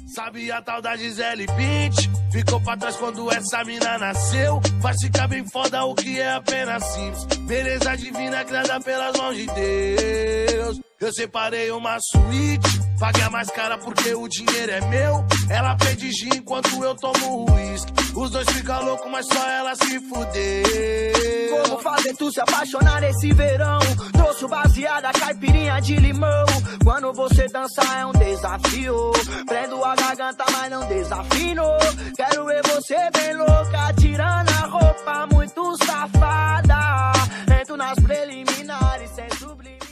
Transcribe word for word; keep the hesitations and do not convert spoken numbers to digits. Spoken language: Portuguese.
Sabe a tal da Gisele Bündchen? Ficou pra trás quando essa mina nasceu. Faz ficar bem foda o que é apenas simples. Beleza divina criada pelas mãos de Deus. Eu separei uma suíte, paguei a mais cara porque o dinheiro é meu. Ela pede gin enquanto eu tomo uísque. Os dois ficam loucos, mas só ela se fudeu. Como fazer tu se apaixonar esse verão? Trouxe baseada, caipirinha de limão. Quando você dança é um desafio. Prendo a garganta, mas não desafino. Quero ver você bem louca, tirando a roupa, muito safada. Entro nas preliminares sem sublime.